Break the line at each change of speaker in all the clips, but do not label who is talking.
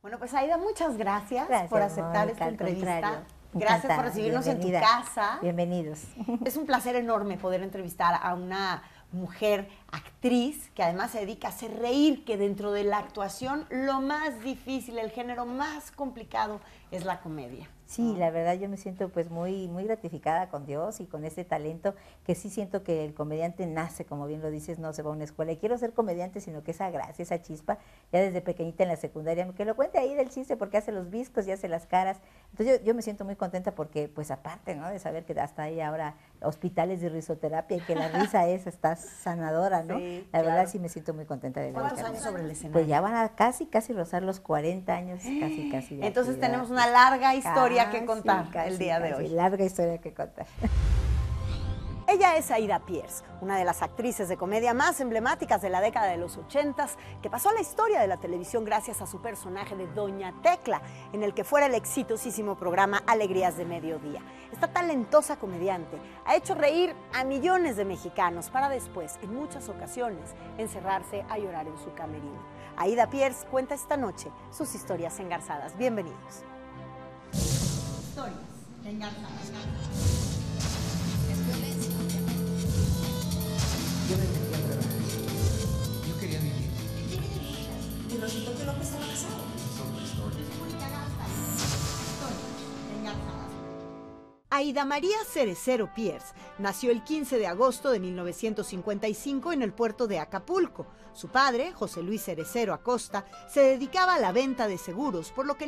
Bueno, pues Aida, muchas gracias por aceptar esta entrevista.
Gracias
por recibirnos en tu casa.
Bienvenidos.
Es un placer enorme poder entrevistar a una mujer actriz que además se dedica a hacer reír, que dentro de la actuación lo más difícil, el género más complicado es la comedia.
Sí, la verdad yo me siento pues muy gratificada con Dios y con este talento que sí siento que el comediante nace, como bien lo dices, no se va a una escuela y quiero ser comediante, sino que esa gracia, esa chispa, ya desde pequeñita en la secundaria, que lo cuente ahí del chiste porque hace los viscos y hace las caras. Entonces yo me siento muy contenta porque pues aparte, ¿no?, de saber que hasta hay ahora hospitales de risoterapia y que la risa está sanadora, ¿no?
Sí,
la verdad sí me siento muy contenta de
¿Cuántos
dedicarme.
años sobre el escenario?
Pues ya van a casi rozar los 40 años, casi. de
Entonces
actividad.
tenemos una larga historia que contar el día de hoy.
Larga historia que contar.
Ella es Aida Pierce, una de las actrices de comedia más emblemáticas de la década de los 80s, que pasó a la historia de la televisión gracias a su personaje de Doña Tecla, en el que fuera el exitosísimo programa Alegrías de Mediodía. Esta talentosa comediante ha hecho reír a millones de mexicanos para después, en muchas ocasiones, encerrarse a llorar en su camerino. Aida Pierce cuenta esta noche sus historias engarzadas. Bienvenidos. Historias engarzadas.
Yo me metí a trabajar. Yo quería vivir.
¿Y resultó que López estaba casado?
Son historias.
Aida María Cerecero Pierce nació el 15 de agosto de 1955 en el puerto de Acapulco. Su padre, José Luis Cerecero Acosta, se dedicaba a la venta de seguros, por lo que en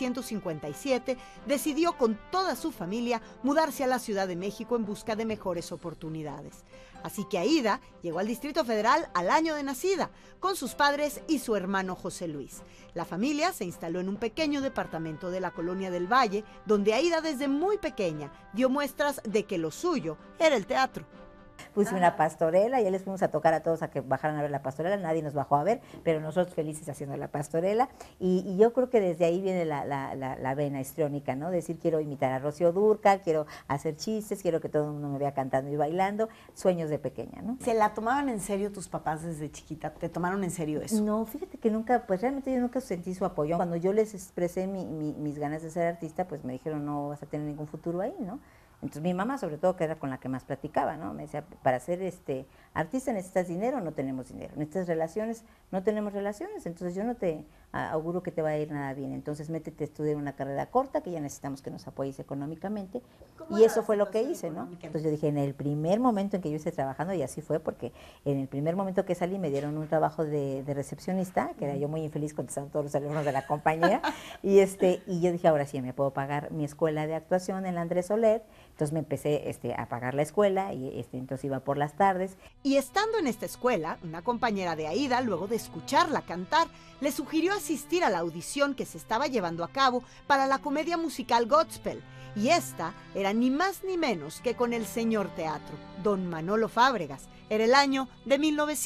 1957 decidió con toda su familia mudarse a la Ciudad de México en busca de mejores oportunidades. Así que Aida llegó al Distrito Federal al año de nacida, con sus padres y su hermano José Luis. La familia se instaló en un pequeño departamento de la Colonia del Valle, donde Aida desde muy pequeña dio muestras de que lo suyo era el teatro.
Puse una pastorela y ya les fuimos a tocar a todos a que bajaran a ver la pastorela, nadie nos bajó a ver, pero nosotros felices haciendo la pastorela y yo creo que desde ahí viene la vena histriónica, ¿no? Decir, quiero imitar a Rocío Dúrcal, quiero hacer chistes, quiero que todo el mundo me vea cantando y bailando, sueños de pequeña, ¿no?
¿Se la tomaban en serio tus papás desde chiquita? ¿Te tomaron en serio eso?
No, fíjate que nunca, pues realmente yo nunca sentí su apoyo. Cuando yo les expresé mis ganas de ser artista, pues me dijeron, no vas a tener ningún futuro ahí, ¿no? Entonces mi mamá, sobre todo, que era con la que más platicaba, ¿no? Me decía, para ser artista necesitas dinero, no tenemos dinero. Necesitas relaciones, no tenemos relaciones. Entonces yo no te auguro que te va a ir nada bien. Entonces métete a estudiar una carrera corta, que ya necesitamos que nos apoyes económicamente. Y eso fue lo que hice, ¿no? Entonces yo dije, en el primer momento en que yo esté trabajando, y así fue, porque en el primer momento que salí me dieron un trabajo de recepcionista, que era yo muy infeliz contestando todos los teléfonos de la compañía. y yo dije, ahora sí, me puedo pagar mi escuela de actuación en la Andrés Soler. Entonces me empecé a pagar la escuela y entonces iba por las tardes.
Y estando en esta escuela, una compañera de Aida, luego de escucharla cantar, le sugirió asistir a la audición que se estaba llevando a cabo para la comedia musical Godspell. Y esta era ni más ni menos que con el señor teatro, don Manolo Fábregas. Era el año de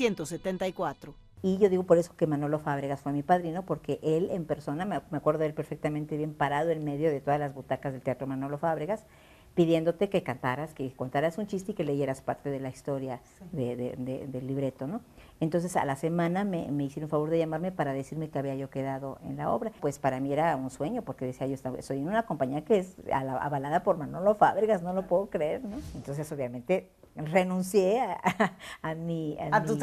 1974.
Y yo digo por eso que Manolo Fábregas fue mi padrino, porque él en persona, me acuerdo de él perfectamente bien parado en medio de todas las butacas del Teatro Manolo Fábregas, pidiéndote que cantaras, que contaras un chiste y que leyeras parte de la historia del libreto, ¿no? Entonces a la semana me hicieron favor de llamarme para decirme que había yo quedado en la obra. Pues para mí era un sueño, porque decía yo, soy en una compañía que es avalada por Manolo Fábregas, no lo puedo creer, ¿no? Entonces obviamente renuncié a mi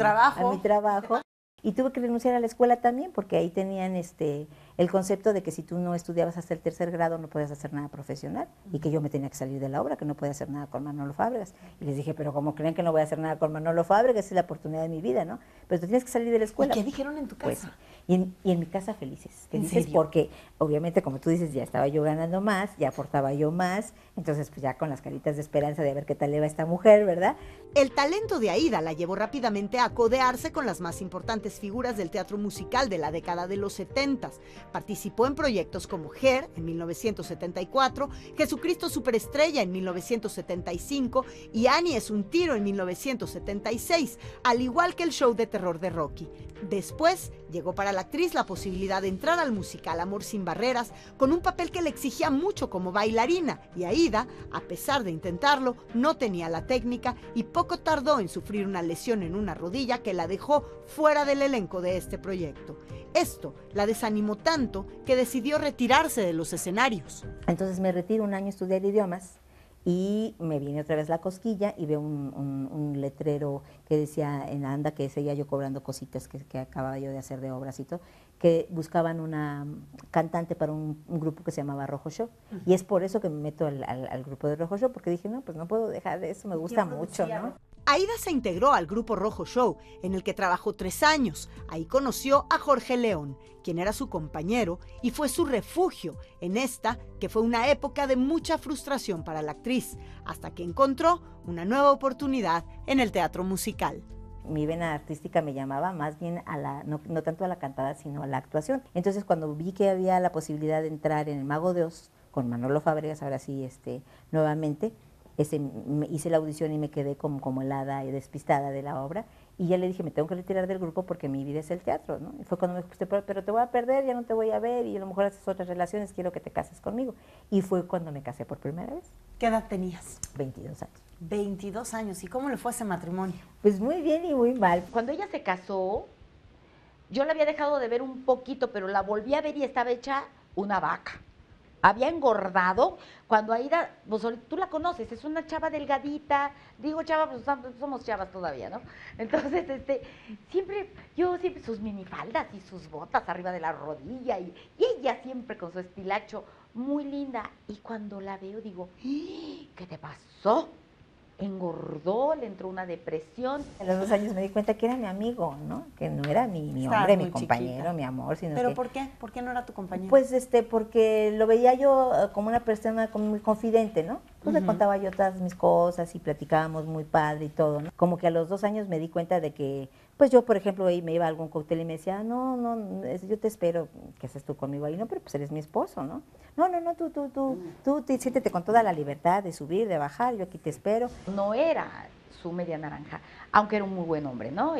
trabajo. Y tuve que renunciar a la escuela también, porque ahí tenían el concepto de que si tú no estudiabas hasta el tercer grado no podías hacer nada profesional, y que yo me tenía que salir de la obra, que no podía hacer nada con Manolo Fábregas. Y les dije, pero ¿cómo creen que no voy a hacer nada con Manolo Fábregas? Es la oportunidad de mi vida, ¿no? Pero tú tienes que salir de la escuela.
¿Y qué dijeron en tu casa?
Pues, y en mi casa felices.
¿En
Felices
serio?
porque, obviamente, como tú dices, ya estaba yo ganando más, ya aportaba yo más, entonces pues ya con las caritas de esperanza de ver qué tal le va a esta mujer, ¿verdad?
El talento de Aida la llevó rápidamente a codearse con las más importantes figuras del teatro musical de la década de los 70s. Participó en proyectos como Hair en 1974, Jesucristo Superestrella en 1975 y Annie es un tiro en 1976, al igual que el show de terror de Rocky. Después llegó para la actriz la posibilidad de entrar al musical Amor sin barreras con un papel que le exigía mucho como bailarina, y Aída, a pesar de intentarlo, no tenía la técnica y poco tardó en sufrir una lesión en una rodilla que la dejó fuera del elenco de este proyecto. Esto la desanimó tanto que decidió retirarse de los escenarios.
Entonces me retiro un año a estudiar idiomas y me viene otra vez la cosquilla y veo un letrero que decía en Anda, que seguía yo cobrando cositas que acababa yo de hacer de obras y todo, que buscaban una cantante para un grupo que se llamaba Rojo Show. Y es por eso que me meto al grupo de Rojo Show, porque dije, no, pues no puedo dejar de eso, me gusta mucho, ¿no?
Aída se integró al grupo Rojo Show, en el que trabajó 3 años. Ahí conoció a Jorge León, quien era su compañero y fue su refugio en esta, que fue una época de mucha frustración para la actriz, hasta que encontró una nueva oportunidad en el teatro musical.
Mi vena artística me llamaba más bien no tanto a la cantada, sino a la actuación. Entonces, cuando vi que había la posibilidad de entrar en El Mago de Oz, con Manolo Fábregas, ahora sí, nuevamente, hice la audición y me quedé como helada y despistada de la obra, y ya le dije, me tengo que retirar del grupo porque mi vida es el teatro, ¿no? Y fue cuando me dijo, pero te voy a perder, ya no te voy a ver, y a lo mejor haces otras relaciones, quiero que te cases conmigo. Y fue cuando me casé por primera vez.
¿Qué edad tenías?
22 años.
22 años. ¿Y cómo le fue ese matrimonio?
Pues muy bien y muy mal.
Cuando ella se casó, yo la había dejado de ver un poquito, pero la volví a ver y estaba hecha una vaca. Había engordado. Cuando Aída, pues tú la conoces, es una chava delgadita, digo chava, pues somos chavas todavía, ¿no? Entonces, siempre sus minifaldas y sus botas arriba de la rodilla, y ella siempre con su estilacho, muy linda. Y cuando la veo digo, ¿qué te pasó? Engordó, le entró una depresión.
A los 2 años me di cuenta que era mi amigo, ¿no? Que no era mi
Estabas
hombre,
muy
mi compañero,
chiquita.
mi amor, sino
¿Pero
que...
por qué? ¿Por qué no era tu compañero?
Pues porque lo veía yo como una persona como muy confidente, ¿no? Pues le contaba yo todas mis cosas y platicábamos muy padre y todo, ¿no? Como que a los 2 años me di cuenta de que, pues yo, por ejemplo, me iba a algún cóctel y me decía, no, yo te espero, ¿qué haces tú conmigo ahí? No, pero pues eres mi esposo, ¿no? No, tú siéntete con toda la libertad de subir, de bajar, yo aquí te espero.
No era su media naranja, aunque era un muy buen hombre, ¿no?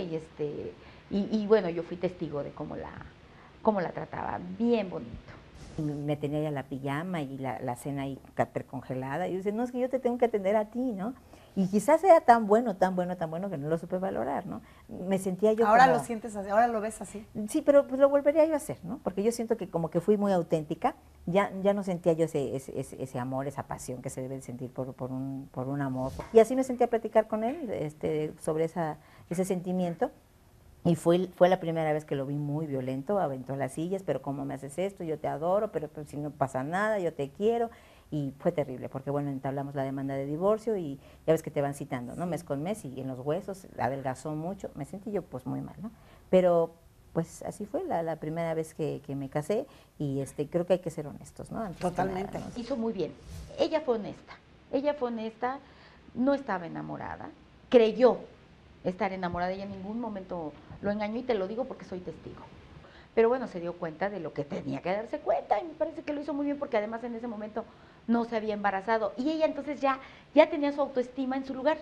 Y bueno, yo fui testigo de cómo la trataba, bien bonito.
Y me tenía ya la pijama y la cena ahí precongelada. Y yo decía, no, es que yo te tengo que atender a ti, ¿no? Y quizás era tan bueno que no lo supe valorar, ¿no? Me sentía yo
Ahora
como...
lo sientes así, ahora lo ves así.
Sí, pero pues lo volvería yo a hacer, ¿no? Porque yo siento que como que fui muy auténtica, ya no sentía yo ese amor, esa pasión que se debe sentir por un amor. Y así me sentí a platicar con él sobre ese sentimiento. Y fue la primera vez que lo vi muy violento, aventó las sillas, pero ¿cómo me haces esto? Yo te adoro, pero si no pasa nada, yo te quiero. Y fue terrible, porque bueno, entablamos la demanda de divorcio y ya ves que te van citando, ¿no? Mes con mes, y en los huesos, adelgazó mucho, me sentí yo pues muy mal, ¿no? Pero pues así fue la primera vez que me casé, y creo que hay que ser honestos, ¿no?
Totalmente.
Nada, ¿no?
Hizo muy bien. Ella fue honesta, no estaba enamorada, creyó estar enamorada, ella en ningún momento lo engañó, y te lo digo porque soy testigo. Pero bueno, se dio cuenta de lo que tenía que darse cuenta, y me parece que lo hizo muy bien, porque además en ese momento no se había embarazado, y ella entonces ya tenía su autoestima en su lugar,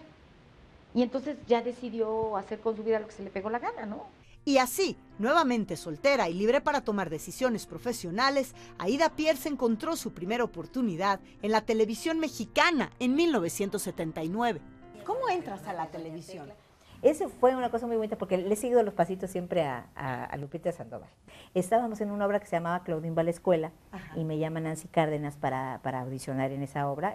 y entonces ya decidió hacer con su vida lo que se le pegó la gana, ¿no?
Y así, nuevamente soltera y libre para tomar decisiones profesionales, Aída Pierce encontró su primera oportunidad en la televisión mexicana en 1979.
¿Cómo entras a la televisión?
Ese fue una cosa muy bonita, porque le he seguido los pasitos siempre a Lupita Sandoval. Estábamos en una obra que se llamaba Claudine va a la escuela. Ajá. Y me llama Nancy Cárdenas para audicionar en esa obra.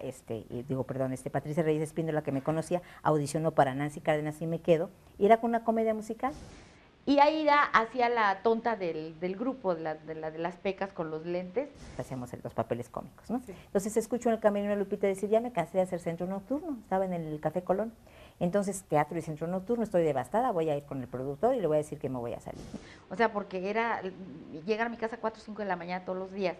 Patricia Reyes Espíndola, que me conocía, audicionó para Nancy Cárdenas y me quedo. Y era con una comedia musical.
Y Aída hacía la tonta del grupo, de las pecas con los lentes.
Hacíamos los papeles cómicos, ¿no?
Sí.
Entonces escucho en el camerino a Lupita decir, ya me cansé de hacer centro nocturno, estaba en el Café Colón. Entonces, teatro y centro nocturno, estoy devastada, voy a ir con el productor y le voy a decir que me voy a salir.
O sea, porque era llegar a mi casa a 4 o 5 de la mañana todos los días.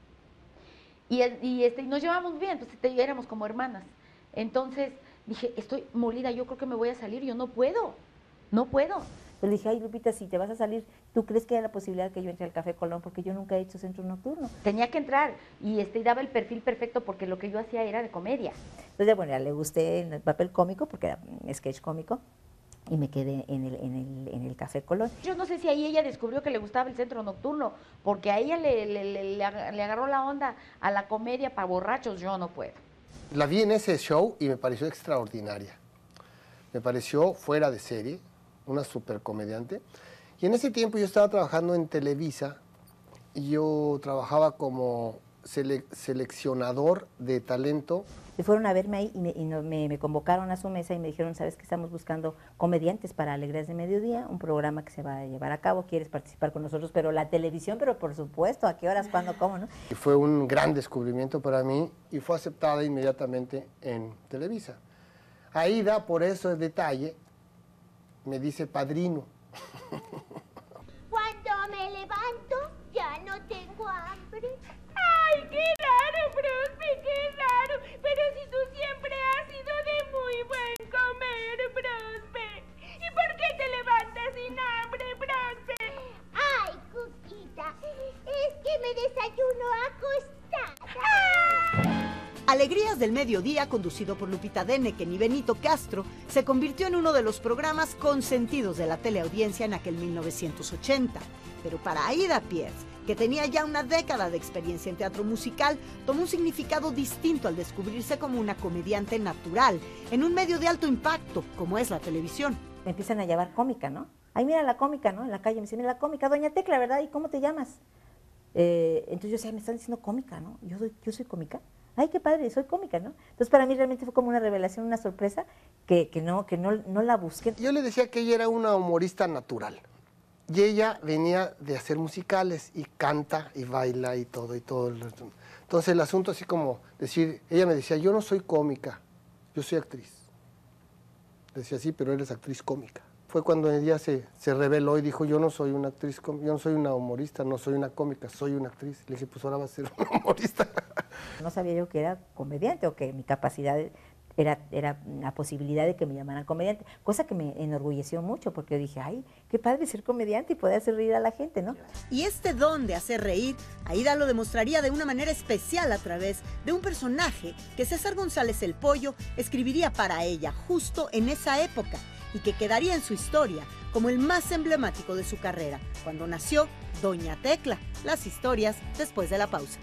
Y nos llevamos bien, pues éramos como hermanas. Entonces dije, estoy molida, yo creo que me voy a salir, yo no puedo.
Pues le dije, ay Lupita, si te vas a salir, ¿tú crees que hay la posibilidad que yo entre al Café Colón? Porque yo nunca he hecho centro nocturno.
Tenía que entrar, y daba el perfil perfecto, porque lo que yo hacía era de comedia.
Entonces, bueno, ya le gusté en el papel cómico, porque era sketch cómico, y me quedé en el Café Colón.
Yo no sé si ahí ella descubrió que le gustaba el centro nocturno, porque a ella le agarró la onda a la comedia para borrachos, yo no puedo.
La vi en ese show y me pareció extraordinaria. Me pareció fuera de serie, una super comediante. Y en ese tiempo yo estaba trabajando en Televisa y yo trabajaba como seleccionador de talento.
Y fueron a verme ahí y me convocaron a su mesa y me dijeron, ¿sabes que estamos buscando comediantes para Alegrías de Mediodía? Un programa que se va a llevar a cabo, ¿quieres participar con nosotros? Pero la televisión, pero por supuesto, ¿a qué horas, cuándo, cómo, no?
Y fue un gran descubrimiento para mí y fue aceptada inmediatamente en Televisa. Aida, por eso el detalle, me dice padrino.
Cuando me levanto, ya no tengo hambre.
¡Ay, qué raro, Brospe, qué raro! Pero si tú siempre has sido de muy buen comer, Brospe. ¿Y por qué te levantas sin hambre, Brospe?
Ay, Cuquita, es que me desayuno acostada.
Alegrías del Mediodía, conducido por Lupita Deneken y Benito Castro, se convirtió en uno de los programas consentidos de la teleaudiencia en aquel 1980. Pero para Aida Pierce, que tenía ya una década de experiencia en teatro musical, tomó un significado distinto al descubrirse como una comediante natural, en un medio de alto impacto, como es la televisión.
Me empiezan a llamar cómica, ¿no? Ay, mira la cómica, ¿no? En la calle me dicen, mira la cómica, doña Tecla, ¿verdad? ¿Y cómo te llamas? Entonces yo decía, me están diciendo cómica, ¿no? Yo soy cómica. Ay, qué padre, soy cómica, ¿no? Entonces para mí realmente fue como una revelación, una sorpresa, que no la busqué.
Yo le decía que ella era una humorista natural. Y ella venía de hacer musicales y canta y baila y todo. Entonces el asunto así como decir, ella me decía, yo no soy cómica, yo soy actriz. Decía, sí, pero eres actriz cómica. Fue cuando ella se reveló y dijo, yo no soy una actriz cómica, yo no soy una humorista, no soy una cómica, soy una actriz. Le dije, pues ahora vas a ser una humorista.
No sabía yo que era comediante o que mi capacidad era la posibilidad de que me llamaran comediante, cosa que me enorgulleció mucho porque yo dije, ay, qué padre ser comediante y poder hacer reír a la gente, ¿no?
Y este don de hacer reír, Aida lo demostraría de una manera especial a través de un personaje que César González el Pollo escribiría para ella justo en esa época y que quedaría en su historia como el más emblemático de su carrera, cuando nació Doña Tecla. Las historias después de la pausa.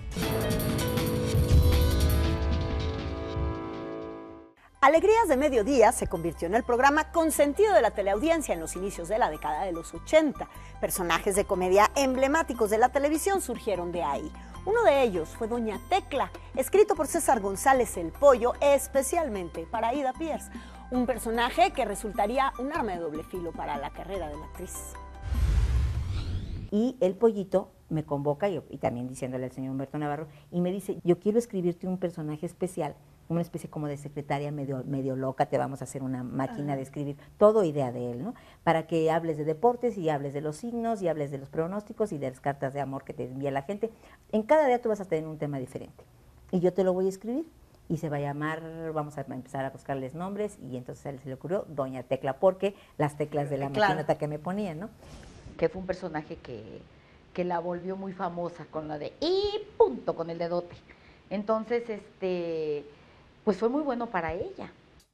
Alegrías de Mediodía se convirtió en el programa consentido de la teleaudiencia en los inicios de la década de los 80. Personajes de comedia emblemáticos de la televisión surgieron de ahí. Uno de ellos fue Doña Tecla, escrito por César González el Pollo, especialmente para Aida Pierce. Un personaje que resultaría un arma de doble filo para la carrera de la actriz.
Y el Pollito me convoca, y también diciéndole al señor Humberto Navarro, y me dice, yo quiero escribirte un personaje especial, una especie como de secretaria medio loca, te vamos a hacer una máquina de escribir, todo idea de él, ¿no? Para que hables de deportes y hables de los signos y hables de los pronósticos y de las cartas de amor que te envía la gente. En cada día tú vas a tener un tema diferente y yo te lo voy a escribir y se va a llamar, vamos a empezar a buscarles nombres y entonces a él se le ocurrió Doña Tecla, porque las teclas de la maquinota que me ponían, ¿no?
Que fue un personaje que la volvió muy famosa con la de y punto, con el dedote. Entonces, pues fue muy bueno para ella.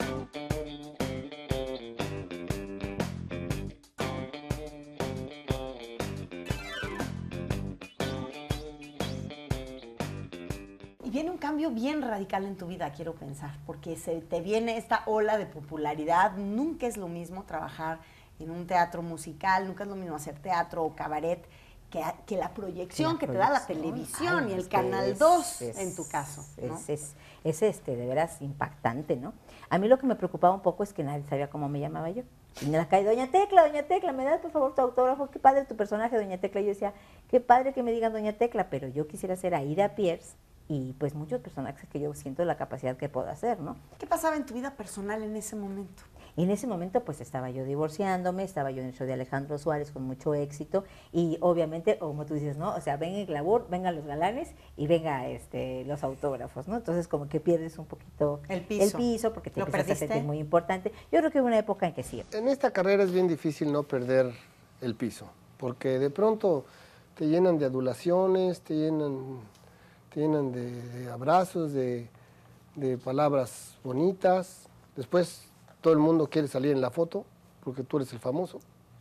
Y viene un cambio bien radical en tu vida, quiero pensar, porque se te viene esta ola de popularidad. Nunca es lo mismo trabajar en un teatro musical, nunca es lo mismo hacer teatro o cabaret que la proyección que te da la televisión y el Canal 2 en tu caso, ¿no?
Es de veras impactante, ¿no? A mí lo que me preocupaba un poco es que nadie sabía cómo me llamaba yo. Y en la calle, Doña Tecla, ¿me das por favor tu autógrafo? Qué padre tu personaje, Doña Tecla. Y yo decía, qué padre que me digan Doña Tecla, pero yo quisiera ser Aida Pierce y pues muchos personajes que yo siento la capacidad que puedo hacer, ¿no?
¿Qué pasaba en tu vida personal en ese momento?
En ese momento pues estaba yo divorciándome, estaba yo en el show de Alejandro Suárez con mucho éxito y obviamente, como tú dices, ¿no? O sea, venga el glamour, vengan los galanes y venga los autógrafos, ¿no? Entonces como que pierdes un poquito el piso porque te empiezas a sentir muy importante. Yo creo que hubo una época en que sí.
En esta carrera es bien difícil no perder el piso, porque de pronto te llenan de adulaciones, te llenan de abrazos, de palabras bonitas, después todo el mundo quiere salir en la foto porque tú eres el famoso.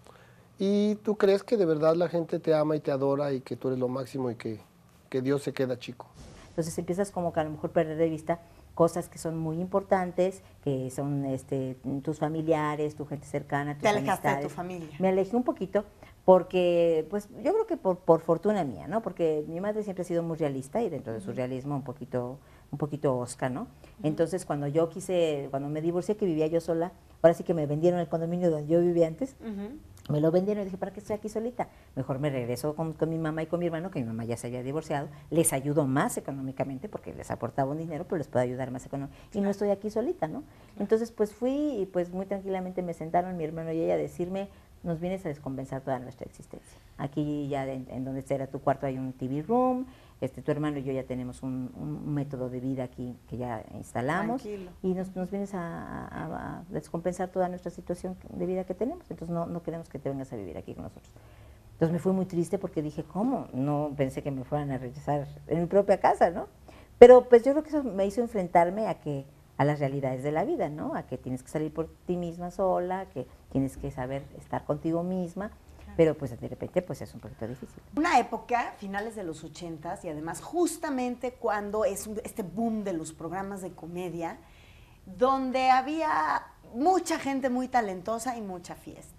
Y tú crees que de verdad la gente te ama y te adora y que tú eres lo máximo y que Dios se queda chico.
Entonces empiezas como que a lo mejor perder de vista cosas que son muy importantes, que son tus familiares, tu gente cercana, tus amistades.
¿Te alejaste de tu familia?
Me alejé un poquito porque, pues yo creo que por fortuna mía, ¿no? Porque mi madre siempre ha sido muy realista y dentro de su realismo un poquito osca, ¿no? Entonces cuando me divorcié, que vivía yo sola, ahora sí que me vendieron el condominio donde yo vivía antes, me lo vendieron y dije, ¿para qué estoy aquí solita? Mejor me regreso con mi mamá y con mi hermano, que mi mamá ya se había divorciado, les ayudo más económicamente porque les aportaba un dinero, pero les puedo ayudar más económicamente. Y no estoy aquí solita, ¿no? Entonces pues fui y pues muy tranquilamente me sentaron mi hermano y ella a decirme, nos vienes a descompensar toda nuestra existencia. Aquí ya en donde era tu cuarto hay un TV room, tu hermano y yo ya tenemos un método de vida aquí que ya instalamos. Tranquilo. Y nos vienes a descompensar toda nuestra situación de vida que tenemos, entonces no queremos que te vengas a vivir aquí con nosotros. Entonces me fui muy triste porque dije, ¿cómo? No pensé que me fueran a regresar en mi propia casa, ¿no? Pero pues yo creo que eso me hizo enfrentarme a las realidades de la vida, ¿no? A que tienes que salir por ti misma sola, que tienes que saber estar contigo misma, pero pues de repente pues es un poquito difícil.
Una época, finales de los 80s, y además justamente cuando es este boom de los programas de comedia, donde había mucha gente muy talentosa y mucha fiesta.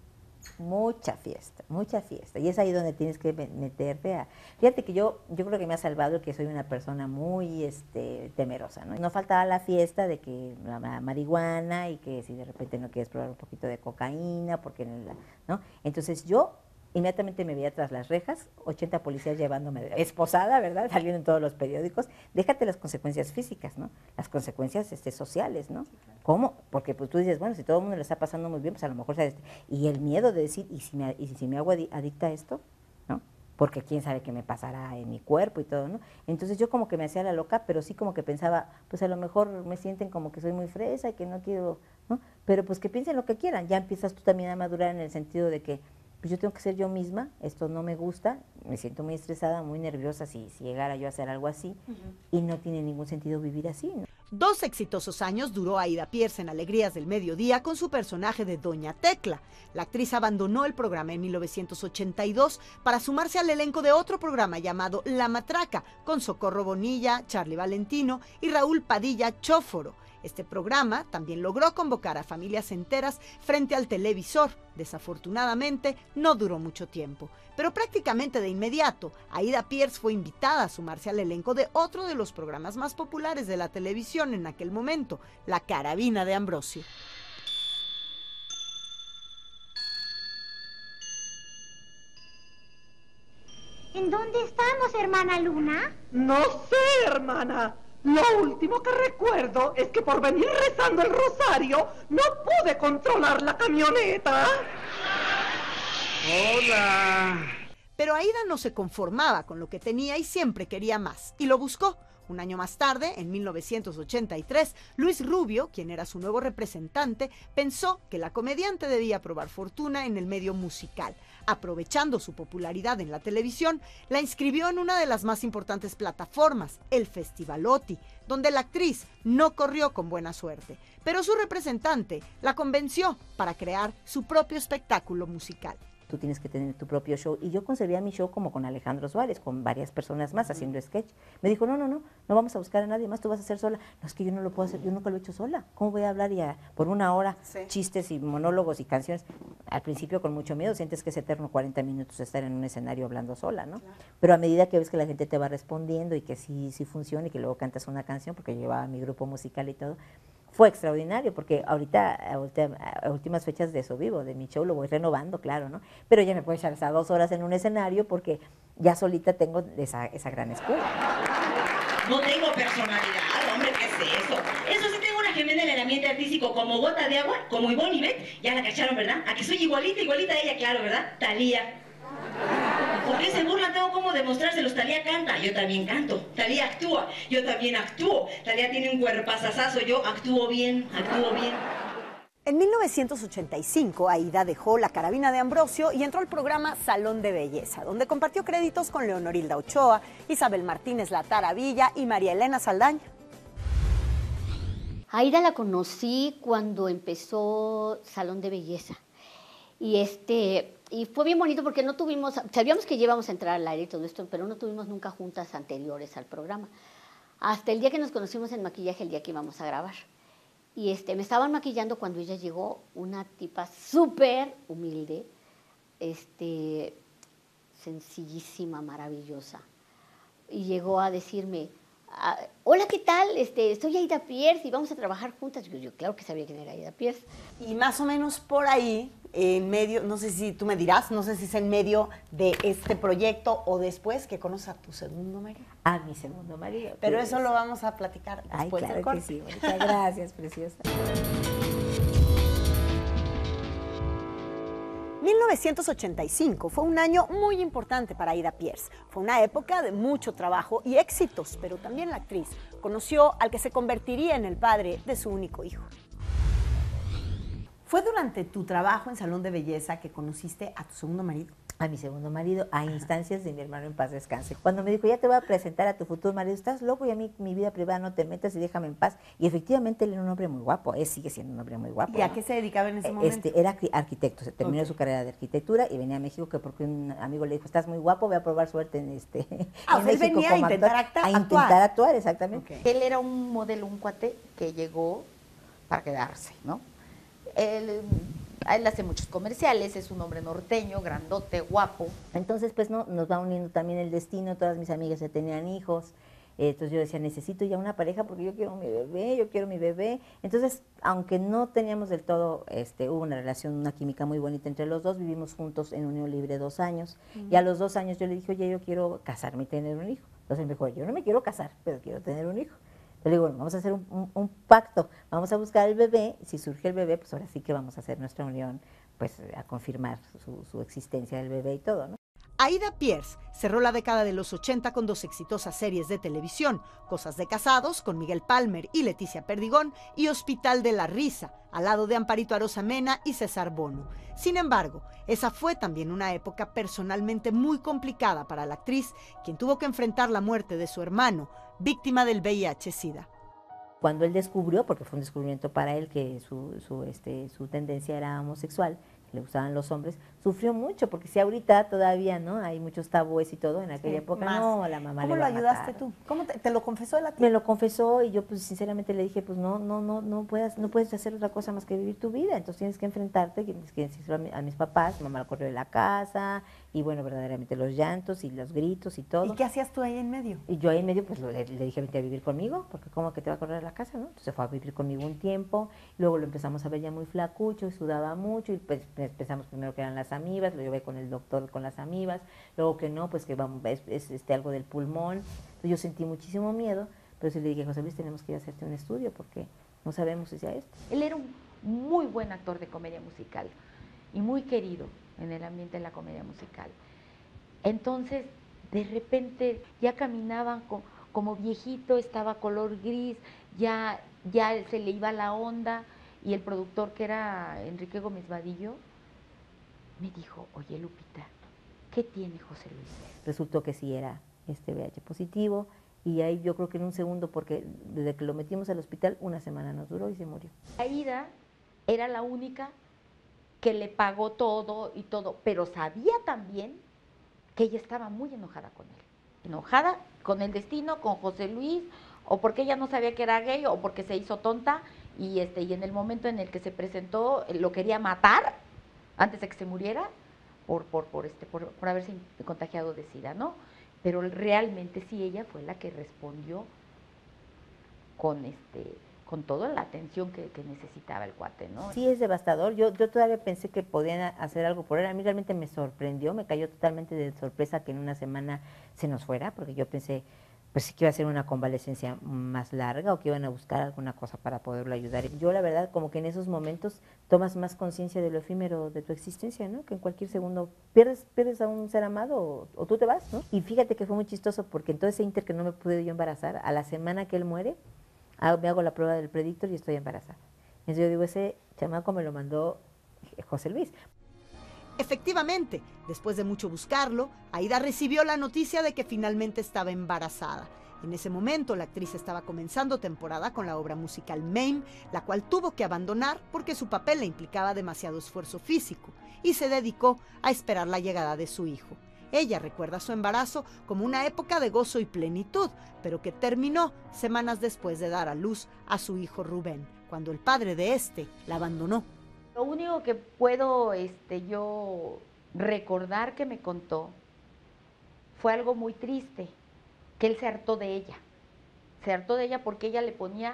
Mucha fiesta. Y es ahí donde tienes que meterte Fíjate que yo creo que me ha salvado que soy una persona muy temerosa, ¿no? No faltaba la fiesta de que la marihuana y que si de repente no quieres probar un poquito de cocaína, porque ¿no? Entonces yo inmediatamente me veía tras las rejas, 80 policías llevándome esposada, ¿verdad? Saliendo en todos los periódicos. Déjate las consecuencias físicas, ¿no? Las consecuencias sociales, ¿no? Sí, claro. ¿Cómo? Porque pues tú dices, bueno, si todo el mundo le está pasando muy bien, pues a lo mejor ¿sabes? Y el miedo de decir, ¿y si me hago adicta a esto? ¿No? Porque quién sabe qué me pasará en mi cuerpo y todo, ¿no? Entonces yo como que me hacía la loca, pero sí como que pensaba, pues a lo mejor me sienten como que soy muy fresa y que no quiero, ¿no? Pero pues que piensen lo que quieran. Ya empiezas tú también a madurar en el sentido de que pues yo tengo que ser yo misma, esto no me gusta, me siento muy estresada, muy nerviosa si llegara yo a hacer algo así, y no tiene ningún sentido vivir así, ¿no?
2 exitosos años duró Aida Pierce en Alegrías del Mediodía con su personaje de Doña Tecla. La actriz abandonó el programa en 1982 para sumarse al elenco de otro programa llamado La Matraca, con Socorro Bonilla, Charly Valentino y Raúl Padilla Chóforo. Este programa también logró convocar a familias enteras frente al televisor. Desafortunadamente, no duró mucho tiempo. Pero prácticamente de inmediato, Aida Pierce fue invitada a sumarse al elenco de otro de los programas más populares de la televisión en aquel momento, La Carabina de Ambrosio.
¿En dónde estamos, hermana Luna?
No sé, hermana. Lo último que recuerdo es que por venir rezando el rosario no pude controlar la camioneta.
Hola.
Pero Aida no se conformaba con lo que tenía y siempre quería más, y lo buscó. Un año más tarde, en 1983, Luis Rubio, quien era su nuevo representante, pensó que la comediante debía probar fortuna en el medio musical. Aprovechando su popularidad en la televisión, la inscribió en una de las más importantes plataformas, el Festivalotti, donde la actriz no corrió con buena suerte, pero su representante la convenció para crear su propio espectáculo musical.
Tú tienes que tener tu propio show. Y yo concebía mi show como con Alejandro Suárez, con varias personas más haciendo sketch. Me dijo, no vamos a buscar a nadie más, tú vas a hacer sola. No, es que yo no lo puedo hacer, yo nunca lo he hecho sola. ¿Cómo voy a hablar por una hora chistes y monólogos y canciones? Al principio con mucho miedo, sientes que es eterno 40 minutos estar en un escenario hablando sola, ¿no? Claro. Pero a medida que ves que la gente te va respondiendo y que sí funciona y que luego cantas una canción, porque yo llevaba mi grupo musical y todo, fue extraordinario, porque ahorita, a últimas fechas de eso vivo, de mi show, lo voy renovando, claro, ¿no? Pero ya me puedo echar hasta 2 horas en un escenario porque ya solita tengo esa gran escuela.
No tengo personalidad, hombre, ¿qué es eso? Eso sí, tengo una gemela en el ambiente artístico como gota de agua, como Ivonne y Beth, ya la cacharon, ¿verdad? A que soy igualita a ella, claro, ¿verdad? Talía. ¿Por qué se burlan? Tengo cómo demostrárselos. Talía canta, yo también canto. Talía actúa, yo también actúo. Talía tiene un cuerpazazazo, yo actúo bien.
En 1985, Aida dejó La Carabina de Ambrosio y entró al programa Salón de Belleza, donde compartió créditos con Leonorilda Ochoa, Isabel Martínez La Taravilla y María Elena Saldaña.
Aida la conocí cuando empezó Salón de Belleza. Y fue bien bonito porque no tuvimos, sabíamos que íbamos a entrar al aire y todo esto, pero no tuvimos nunca juntas anteriores al programa. Hasta el día que nos conocimos en maquillaje, el día que íbamos a grabar. Y me estaban maquillando cuando ella llegó, una tipa súper humilde, sencillísima, maravillosa. Y llegó a decirme, hola, ¿qué tal? Soy Aida Pierce y vamos a trabajar juntas. Yo claro que sabía quién era Aida Pierce.
Y más o menos por ahí, en medio, no sé si tú me dirás, no sé si es en medio de este proyecto o después que conoces a tu segundo marido.
A mi segundo marido.
Pero eso lo vamos a platicar después del corte.
Que sí, muchas gracias, preciosa.
1985 fue un año muy importante para Aida Pierce. Fue una época de mucho trabajo y éxitos, pero también la actriz conoció al que se convertiría en el padre de su único hijo. ¿Fue durante tu trabajo en Salón de Belleza que conociste a tu segundo marido?
A mi segundo marido, a instancias de mi hermano en paz descanse. Cuando me dijo, ya te voy a presentar a tu futuro marido, estás loco y a mí mi vida privada no te metas y déjame en paz. Y efectivamente él era un hombre muy guapo, él sigue siendo un hombre muy guapo.
¿Y a qué se dedicaba en ese momento?
Era arquitecto, se terminó su carrera de arquitectura y venía a México que porque un amigo le dijo, estás muy guapo, voy a probar suerte en en
él venía a
intentar actuar, exactamente.
Okay. Él era un modelo, un cuate que llegó para quedarse, ¿no? Él hace muchos comerciales, es un hombre norteño, grandote, guapo.
Entonces, pues no, nos va uniendo también el destino, todas mis amigas ya tenían hijos, entonces yo decía, necesito ya una pareja porque yo quiero mi bebé. Entonces, aunque no teníamos del todo, hubo una relación, una química muy bonita entre los dos, vivimos juntos en unión libre 2 años, y a los 2 años yo le dije, oye, yo quiero casarme y tener un hijo. Entonces me dijo, yo no me quiero casar, pero quiero tener un hijo. Yo le digo, bueno, vamos a hacer un pacto, vamos a buscar el bebé, si surge el bebé, pues ahora sí que vamos a hacer nuestra unión, pues a confirmar su existencia del bebé y todo, ¿no?
Aida Pierce cerró la década de los 80 con 2 exitosas series de televisión, Cosas de Casados, con Miguel Palmer y Leticia Perdigón, y Hospital de la Risa, al lado de Amparito Arosa Mena y César Bono. Sin embargo, esa fue también una época personalmente muy complicada para la actriz, quien tuvo que enfrentar la muerte de su hermano, víctima del VIH-Sida.
Cuando él descubrió, porque fue un descubrimiento para él, que su tendencia era homosexual, le gustaban los hombres, sufrió mucho, porque si ahorita todavía no hay muchos tabúes y todo, en aquella época
más.
No, la mamá
¿Cómo
le
lo
va a
ayudaste
matar.
tú? ¿Cómo te lo confesó él a ti?
Me lo confesó y yo pues sinceramente le dije, pues no puedes hacer otra cosa más que vivir tu vida, entonces tienes que enfrentarte, tienes que decirlo a mis papás, mi mamá lo corrió de la casa, y bueno, verdaderamente los llantos y los gritos y todo.
¿Y qué hacías tú ahí en medio?
Y yo ahí en medio pues le dije, vente a vivir conmigo, porque ¿cómo que te va a correr de la casa, no? Entonces fue a vivir conmigo un tiempo, luego lo empezamos a ver ya muy flacucho, sudaba mucho, y pues empezamos primero que eran las amibas, lo llevé con el doctor con las amibas, luego que no, pues que vamos, es algo del pulmón. Entonces yo sentí muchísimo miedo, pero sí le dije, José Luis, tenemos que ir a hacerte un estudio porque no sabemos si sea esto.
Él era un muy buen actor de comedia musical y muy querido en el ambiente de la comedia musical. Entonces, de repente ya caminaban como viejito, estaba color gris, ya se le iba la onda, y el productor, que era Enrique Gómez Vadillo, me dijo, oye Lupita, ¿qué tiene José Luis?
Resultó que sí era VIH positivo, y ahí yo creo que en un segundo, porque desde que lo metimos al hospital, 1 semana nos duró y se murió.
Aida era la única que le pagó todo y todo, pero sabía también que ella estaba muy enojada con él. Enojada con el destino, con José Luis, o porque ella no sabía que era gay, o porque se hizo tonta, y en el momento en el que se presentó, lo quería matar antes de que se muriera, por haberse contagiado de SIDA, ¿no? Pero realmente sí, ella fue la que respondió con toda la atención que necesitaba el cuate, ¿no?
Sí, es devastador. Yo todavía pensé que podían hacer algo por él. A mí realmente me sorprendió, me cayó totalmente de sorpresa que en 1 semana se nos fuera, porque yo pensé, pues sí que iba a ser una convalecencia más larga o que iban a buscar alguna cosa para poderlo ayudar. Yo la verdad, como que en esos momentos tomas más conciencia de lo efímero de tu existencia, ¿no? Que en cualquier segundo pierdes a un ser amado o tú te vas, ¿no? Y fíjate que fue muy chistoso porque en todo ese inter que no me pude yo embarazar, a la semana que él muere, me hago la prueba del predictor y estoy embarazada. Entonces yo digo, ese chamaco me lo mandó José Luis.
Efectivamente, después de mucho buscarlo, Aída recibió la noticia de que finalmente estaba embarazada. En ese momento, la actriz estaba comenzando temporada con la obra musical Mame, la cual tuvo que abandonar porque su papel le implicaba demasiado esfuerzo físico, y se dedicó a esperar la llegada de su hijo. Ella recuerda su embarazo como una época de gozo y plenitud, pero que terminó semanas después de dar a luz a su hijo Rubén, cuando el padre de este la abandonó.
Lo único que puedo yo recordar que me contó fue algo muy triste, que él se hartó de ella. Se hartó de ella porque ella le ponía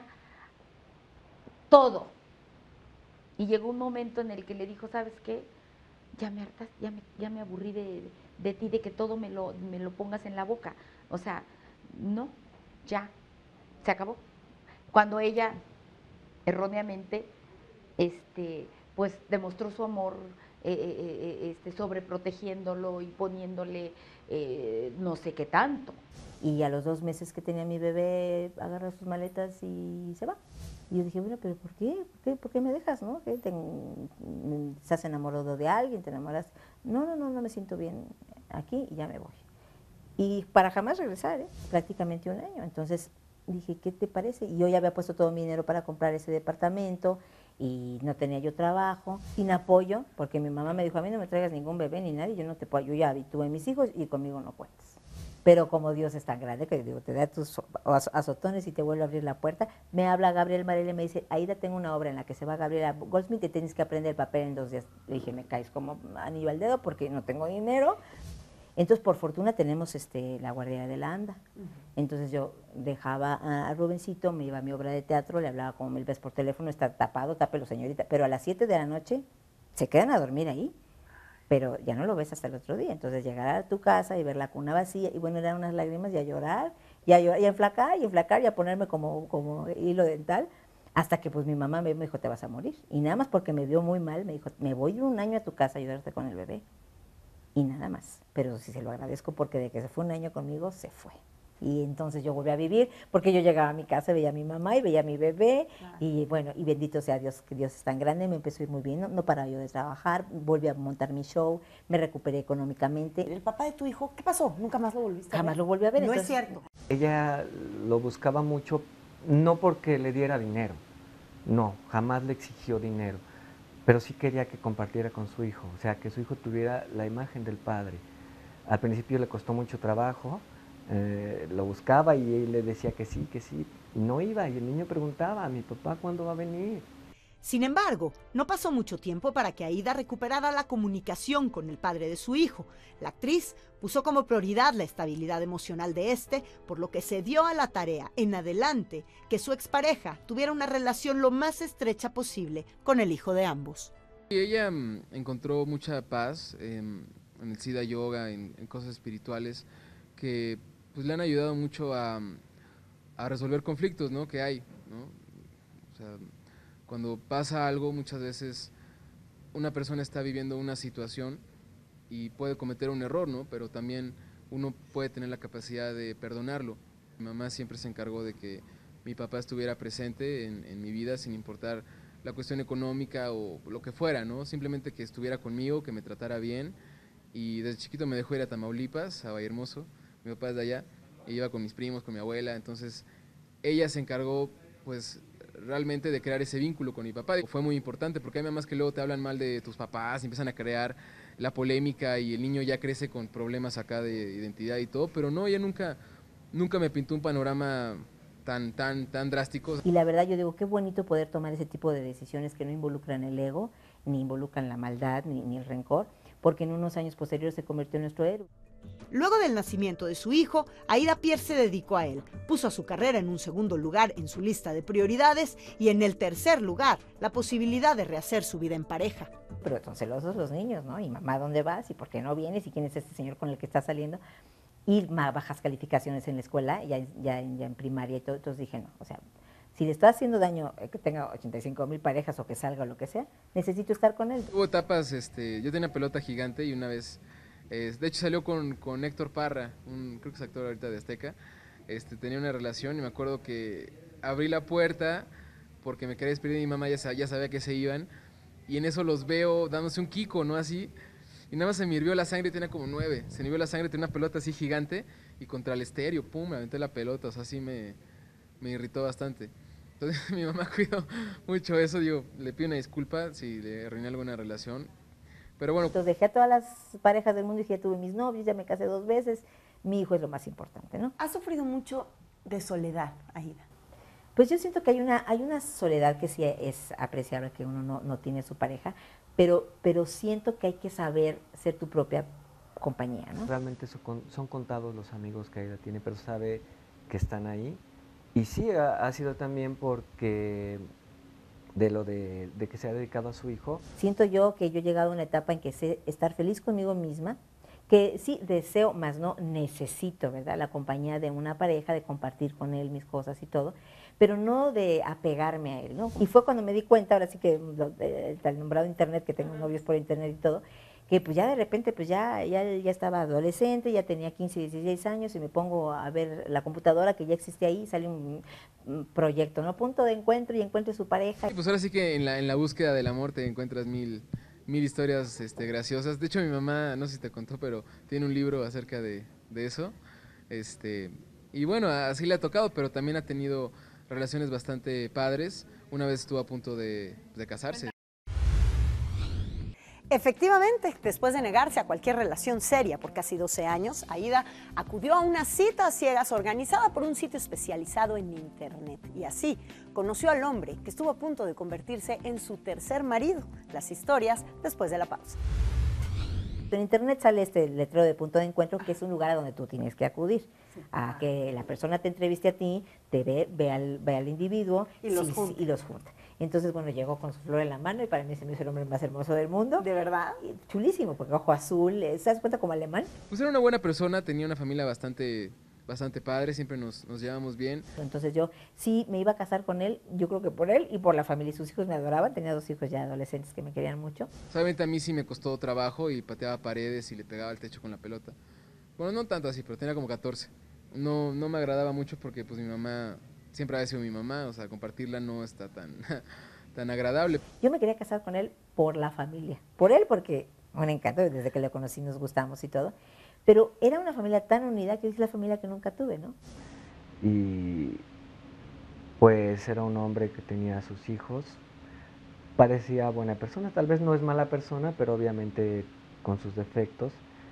todo. Y llegó un momento en el que le dijo, ¿sabes qué? Ya me hartas, ya me aburrí de ti, de que todo me lo pongas en la boca. O sea, no, ya, se acabó. Cuando ella, erróneamente, pues demostró su amor sobreprotegiéndolo y poniéndole no sé qué tanto.
Y a los 2 meses que tenía mi bebé, agarra sus maletas y se va. Y yo dije, bueno, pero ¿por qué? ¿Por qué me dejas, no? ¿Estás enamorado de alguien? ¿Te enamoras? No me siento bien aquí y ya me voy. Y para jamás regresar, prácticamente 1 año. Entonces dije, ¿qué te parece? Y yo ya había puesto todo mi dinero para comprar ese departamento y no tenía yo trabajo, sin apoyo, porque mi mamá me dijo, a mí no me traigas ningún bebé ni nadie, yo no te puedo, yo ya tuve mis hijos y conmigo no cuentas. Pero como Dios es tan grande, que digo, te da tus azotones y te vuelve a abrir la puerta, me habla Gabriel Marel y me dice, Aída, tengo una obra en la que se va Gabriela Goldsmith, te tienes que aprender el papel en 2 días. Le dije, me caes como anillo al dedo porque no tengo dinero. Entonces, por fortuna, tenemos la guardería de la ANDA. Entonces yo dejaba a Rubencito, me iba a mi obra de teatro, le hablaba como 1000 veces por teléfono, está tapado, tápelo, señorita, pero a las 7 de la noche se quedan a dormir ahí. Pero ya no lo ves hasta el otro día. Entonces llegar a tu casa y ver la cuna vacía, y bueno, eran unas lágrimas y a llorar, y a enflacar, y a ponerme como hilo dental, hasta que pues mi mamá me dijo, te vas a morir. Y nada más porque me vio muy mal, me dijo, me voy 1 año a tu casa a ayudarte con el bebé. Y nada más. Pero sí se lo agradezco porque de que se fue 1 año conmigo, se fue. Y entonces yo volví a vivir, porque yo llegaba a mi casa, veía a mi mamá y veía a mi bebé, claro. Y bueno, y bendito sea Dios, que Dios es tan grande, me empezó a ir muy bien, no paraba yo de trabajar, volví a montar mi show, me recuperé económicamente.
¿El papá de tu hijo qué pasó? ¿Nunca más lo volviste a ver?
Jamás lo volví a ver.
No
entonces,
es cierto.
Ella lo buscaba mucho, no porque le diera dinero, no, jamás le exigió dinero, pero sí quería que compartiera con su hijo, o sea, que su hijo tuviera la imagen del padre. Al principio le costó mucho trabajo, lo buscaba y él le decía que sí, y no iba, y el niño preguntaba, ¿mi papá cuándo va a venir?
Sin embargo, no pasó mucho tiempo para que Aída recuperara la comunicación con el padre de su hijo. La actriz puso como prioridad la estabilidad emocional de por lo que se dio a la tarea en adelante que su expareja tuviera una relación lo más estrecha posible con el hijo de ambos.
Y ella encontró mucha paz en el Siddha Yoga, en cosas espirituales que pues le han ayudado mucho a resolver conflictos, ¿no? Que hay, ¿no? O sea, cuando pasa algo, muchas veces una persona está viviendo una situación y puede cometer un error, ¿no? Pero también uno puede tener la capacidad de perdonarlo. Mi mamá siempre se encargó de que mi papá estuviera presente en mi vida, sin importar la cuestión económica o lo que fuera, ¿no? Simplemente que estuviera conmigo, que me tratara bien. Y desde chiquito me dejó ir a Tamaulipas, a Vallehermoso. Mi papá es de allá, y iba con mis primos, con mi abuela, entonces ella se encargó pues realmente de crear ese vínculo con mi papá. Fue muy importante porque hay mamás que luego te hablan mal de tus papás, empiezan a crear la polémica y el niño ya crece con problemas acá de identidad y todo, pero no, ella nunca me pintó un panorama tan drástico.
Y la verdad yo digo, qué bonito poder tomar ese tipo de decisiones que no involucran el ego, ni involucran la maldad, ni el rencor, porque en unos años posteriores se convirtió en nuestro héroe.
Luego del nacimiento de su hijo, Aída Pierce se dedicó a él. Puso a su carrera en un segundo lugar en su lista de prioridades y en el tercer lugar, la posibilidad de rehacer su vida en pareja.
Pero son celosos los niños, ¿no? Y mamá, ¿dónde vas? ¿Y por qué no vienes? ¿Y quién es este señor con el que estás saliendo? Y bajas calificaciones en la escuela, ya en primaria y todo. Entonces dije, no, o sea, si le estoy haciendo daño que tenga 85,000 parejas o que salga o lo que sea, necesito estar con él.
Hubo etapas, yo tenía pelota gigante y una vez, de hecho salió con Héctor Parra, creo que es actor ahorita de Azteca, tenía una relación y me acuerdo que abrí la puerta porque me quería despedir de mi mamá, ya sabía que se iban, y en eso los veo dándose un kiko, ¿no? Así, y nada más se me hirvió la sangre, tenía como 9, se me hirvió la sangre, tenía una pelota así gigante, y contra el estéreo, pum, me aventé la pelota, o sea, así me irritó bastante. Entonces mi mamá cuidó mucho eso, digo, le pido una disculpa si le arruiné alguna relación, pero bueno.
Entonces dejé a todas las parejas del mundo y ya tuve mis novios, ya me casé 2 veces, mi hijo es lo más importante, ¿no?
¿Has sufrido mucho de soledad, Aida?
Pues yo siento que hay una soledad que sí es apreciable, que uno no tiene su pareja, pero siento que hay que saber ser tu propia compañía, ¿no?
Realmente son contados los amigos que Aida tiene, pero sabe que están ahí. Y sí, ha sido también porque de que se ha dedicado a su hijo.
Siento yo que yo he llegado a una etapa en que sé estar feliz conmigo misma, que sí deseo, más no necesito, ¿verdad? La compañía de una pareja, de compartir con él mis cosas y todo, pero no de apegarme a él, ¿no? Y fue cuando me di cuenta, ahora sí que el nombrado internet, que tengo novios por internet y todo, que pues ya de repente pues ya estaba adolescente, ya tenía 15, 16 años y me pongo a ver la computadora que ya existe ahí, sale un proyecto, ¿no? Punto de encuentro y encuentre su pareja.
Pues ahora sí que en la búsqueda del amor te encuentras mil historias graciosas. De hecho mi mamá, no sé si te contó, pero tiene un libro acerca de eso. Y bueno, así le ha tocado, pero también ha tenido relaciones bastante padres. Una vez estuvo a punto de casarse.
Efectivamente, después de negarse a cualquier relación seria por casi 12 años, Aida acudió a una cita a ciegas organizada por un sitio especializado en internet. Y así conoció al hombre que estuvo a punto de convertirse en su tercer marido. Las historias después de la pausa.
En internet sale este letrero de punto de encuentro, que es un lugar a donde tú tienes que acudir, a que la persona te entreviste a ti, te ve al individuo y los junta. Entonces, bueno, llegó con su flor en la mano y para mí se me hizo el hombre más hermoso del mundo.
¿De verdad?
Y chulísimo, porque ojo azul, ¿se das cuenta como alemán?
Pues era una buena persona, tenía una familia bastante padre, siempre nos llevábamos bien.
Entonces yo sí me iba a casar con él, yo creo que por él y por la familia. Sus hijos me adoraban, tenía 2 hijos ya adolescentes que me querían mucho.
Obviamente a mí sí me costó trabajo y pateaba paredes y le pegaba al techo con la pelota. Bueno, no tanto así, pero tenía como 14. No me agradaba mucho porque pues mi mamá siempre había sido mi mamá, o sea, compartirla no está tan agradable.
Yo me quería casar con él por la familia, por él porque me encantó, desde que lo conocí nos gustamos y todo, pero era una familia tan unida que es la familia que nunca tuve, ¿no?
Y pues era un hombre que tenía a sus hijos, parecía buena persona, tal vez no es mala persona, pero obviamente con sus defectos.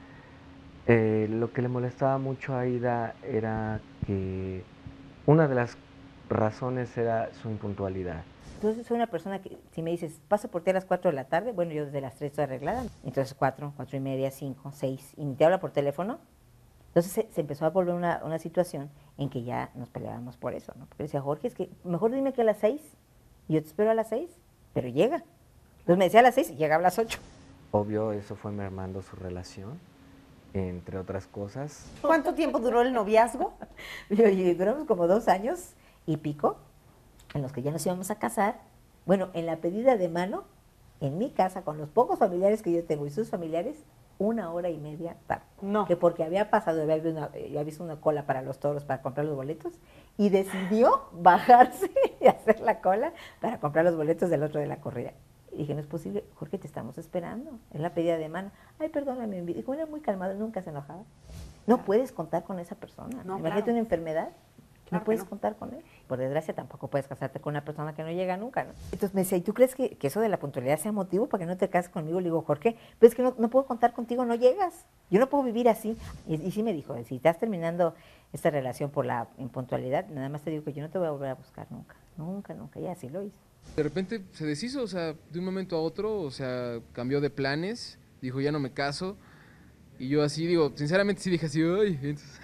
Lo que le molestaba mucho a Aida era que una de las razones era su impuntualidad.
Entonces soy una persona que, si me dices, paso por ti a las 4 de la tarde, bueno, yo desde las 3 estoy arreglada. Entonces 4, 4 y media, 5, 6, y ni te habla por teléfono. Entonces se empezó a volver una situación en que ya nos peleábamos por eso, ¿no? Porque decía, Jorge, es que mejor dime que a las 6, y yo te espero a las 6, pero llega. Entonces me decía a las 6 y llegaba a las 8.
Obvio, eso fue mermando su relación, entre otras cosas.
¿Cuánto tiempo duró el noviazgo?
Duramos como 2 años y pico, en los que ya nos íbamos a casar. Bueno, en la pedida de mano, en mi casa, con los pocos familiares que yo tengo y sus familiares, 1 hora y media tarde.
No.
Que porque había pasado, había visto una cola para los toros para comprar los boletos y decidió bajarse y hacer la cola para comprar los boletos del otro de la corrida. Y dije, no es posible, Jorge, te estamos esperando. Es la pedida de mano. Ay, perdóname. Dijo, era muy calmado, nunca se enojaba. No puedes contar con esa persona.
No,
imagínate
claro.
una enfermedad.
Claro
No puedes
que no.
contar con él. Por desgracia, tampoco puedes casarte con una persona que no llega nunca, ¿no? Entonces me decía, ¿y tú crees que eso de la puntualidad sea motivo para que no te cases conmigo? Le digo, Jorge, pero es que no puedo contar contigo, no llegas. Yo no puedo vivir así. Y sí me dijo, si estás terminando esta relación por la impuntualidad, nada más te digo que yo no te voy a volver a buscar nunca. Nunca, nunca. Y así lo hizo.
De repente se deshizo, o sea, de un momento a otro, o sea, cambió de planes, dijo, ya no me caso. Y yo así, digo, sinceramente sí dije así, ay, entonces,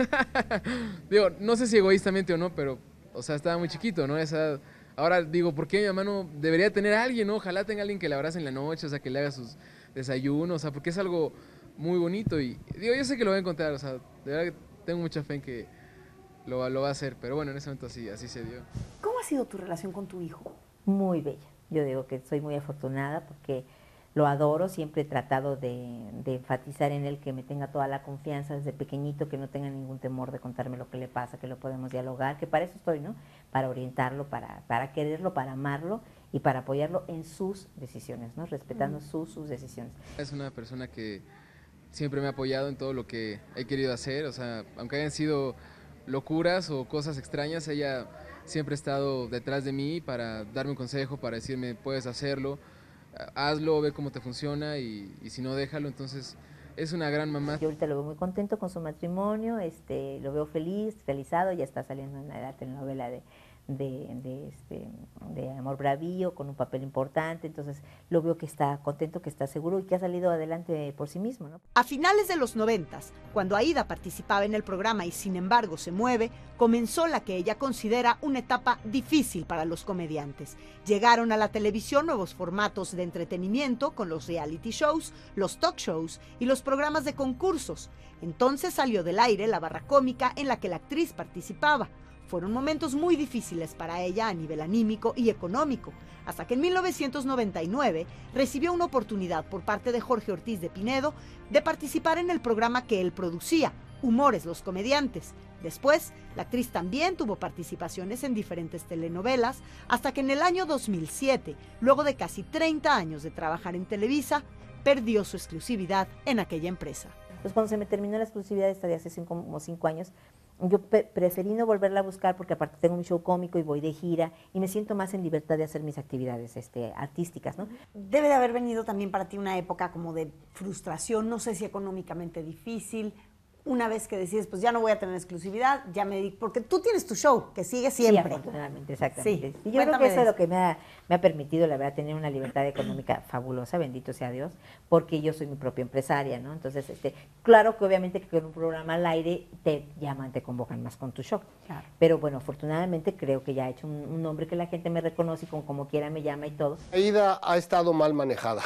digo, no sé si egoístamente o no, pero, o sea, estaba muy chiquito, ¿no? Ahora digo, ¿por qué mi mamá no debería tener a alguien, ¿no? Ojalá tenga alguien que le abrace en la noche, o sea, que le haga sus desayunos, o sea, porque es algo muy bonito y, digo, yo sé que lo voy a encontrar, o sea, de verdad que tengo mucha fe en que lo va a hacer, pero bueno, en ese momento así se dio.
¿Cómo ha sido tu relación con tu hijo?
Muy bella. Yo digo que soy muy afortunada porque lo adoro, siempre he tratado de enfatizar en él que me tenga toda la confianza desde pequeñito, que no tenga ningún temor de contarme lo que le pasa, que lo podemos dialogar, que para eso estoy, ¿no? Para orientarlo, para quererlo, para amarlo y para apoyarlo en sus decisiones, ¿no? Respetando sus decisiones.
Es una persona que siempre me ha apoyado en todo lo que he querido hacer, o sea, aunque hayan sido locuras o cosas extrañas, ella siempre ha estado detrás de mí para darme un consejo, para decirme, puedes hacerlo, hazlo, ve cómo te funciona y si no, déjalo. Entonces, es una gran mamá.
Yo ahorita lo veo muy contento con su matrimonio, lo veo realizado, ya está saliendo en la telenovela de Amor Bravío, con un papel importante, entonces lo veo que está contento, que está seguro y que ha salido adelante por sí mismo, ¿no?
A finales de los 90s, cuando Aída participaba en el programa y sin embargo se mueve, comenzó la que ella considera una etapa difícil para los comediantes. Llegaron a la televisión nuevos formatos de entretenimiento con los reality shows, los talk shows y los programas de concursos. Entonces salió del aire la barra cómica en la que la actriz participaba. Fueron momentos muy difíciles para ella a nivel anímico y económico, hasta que en 1999 recibió una oportunidad por parte de Jorge Ortiz de Pinedo de participar en el programa que él producía, Humores los Comediantes. Después, la actriz también tuvo participaciones en diferentes telenovelas, hasta que en el año 2007, luego de casi 30 años de trabajar en Televisa, perdió su exclusividad en aquella empresa.
Pues cuando se me terminó la exclusividad, esta de hace como 5 años, yo preferí no volverla a buscar porque aparte tengo un show cómico y voy de gira y me siento más en libertad de hacer mis actividades artísticas, ¿no?
Debe de haber venido también para ti una época como de frustración, no sé si económicamente difícil. Una vez que decides, pues ya no voy a tener exclusividad, ya me dedico, porque tú tienes tu show, que sigue siempre.
Sí, afortunadamente, exactamente.
Sí.
Y yo creo que eso es lo que me ha permitido, la verdad, tener una libertad económica fabulosa, bendito sea Dios, porque yo soy mi propia empresaria, ¿no? Entonces, claro que obviamente que con un programa al aire te llaman, te convocan más con tu show.
Claro.
Pero bueno, afortunadamente creo que ya he hecho un nombre que la gente me reconoce y como quiera me llama y todo.
Aída ha estado mal manejada.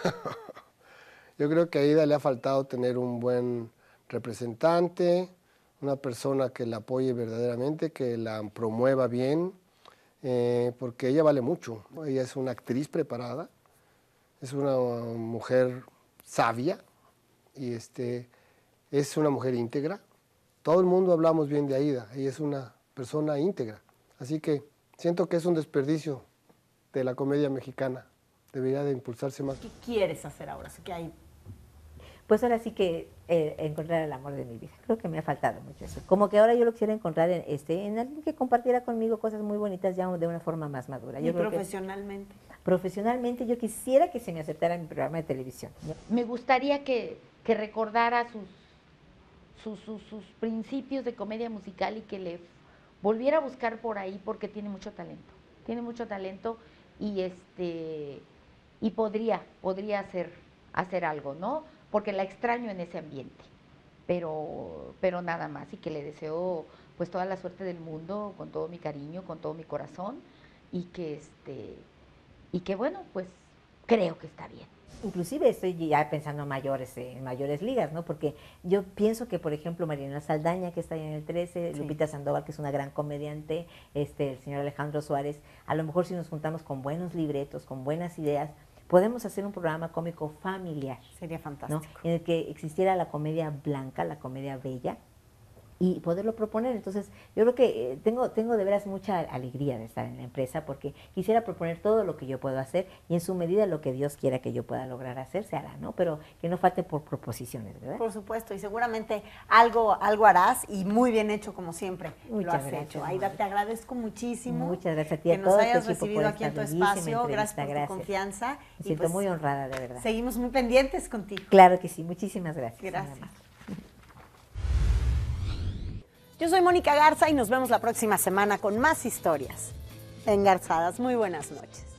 Yo creo que a Aída le ha faltado tener un buen representante, una persona que la apoye verdaderamente, que la promueva bien, porque ella vale mucho. Ella es una actriz preparada, es una mujer sabia y es una mujer íntegra. Todo el mundo hablamos bien de Aída, ella es una persona íntegra. Así que siento que es un desperdicio de la comedia mexicana. Debería de impulsarse más.
¿Qué quieres hacer ahora? Sé que hay...
Pues ahora sí que encontrar el amor de mi vida. Creo que me ha faltado mucho eso. Como que ahora yo lo quisiera encontrar en alguien que compartiera conmigo cosas muy bonitas ya de una forma más madura.
¿Y profesionalmente?
Profesionalmente yo quisiera que se me aceptara en mi programa de televisión.
Me gustaría que recordara sus principios de comedia musical y que le volviera a buscar por ahí porque tiene mucho talento. Tiene mucho talento y podría hacer algo, ¿no? Porque la extraño en ese ambiente, pero nada más, y que le deseo pues toda la suerte del mundo, con todo mi cariño, con todo mi corazón, y que bueno, pues creo que está bien.
Inclusive estoy ya pensando en mayores ligas, ¿no? Porque yo pienso que, por ejemplo, Mariana Saldaña, que está ahí en el 13, sí. Lupita Sandoval, que es una gran comediante, el señor Alejandro Suárez, a lo mejor si nos juntamos con buenos libretos, con buenas ideas, podemos hacer un programa cómico familiar.
Sería fantástico.
¿No? En el que existiera la comedia blanca, la comedia bella, y poderlo proponer. Entonces, yo creo que tengo de veras mucha alegría de estar en la empresa porque quisiera proponer todo lo que yo puedo hacer y en su medida lo que Dios quiera que yo pueda lograr hacer se hará, ¿no? Pero que no falte por proposiciones, ¿verdad?
Por supuesto, y seguramente algo harás y muy bien hecho como siempre.
Muchas
lo has
gracias,
hecho. Aída, te agradezco muchísimo.
Muchas gracias a ti, a
que
todo
nos hayas
tu equipo
recibido aquí en tu espacio. Gracias por tu confianza.
Me siento muy honrada, de verdad.
Seguimos muy pendientes contigo.
Claro que sí, muchísimas gracias.
Gracias. Yo soy Mónica Garza y nos vemos la próxima semana con más historias engarzadas. Muy buenas noches.